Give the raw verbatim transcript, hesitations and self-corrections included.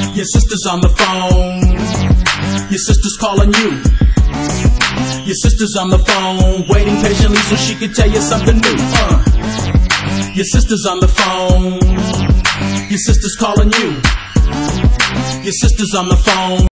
Your sister's on the phone. Your sister's calling you. Your sister's on the phone, waiting patiently so she can tell you something new. Uh. Your sister's on the phone. Your sister's calling you. Your sister's on the phone.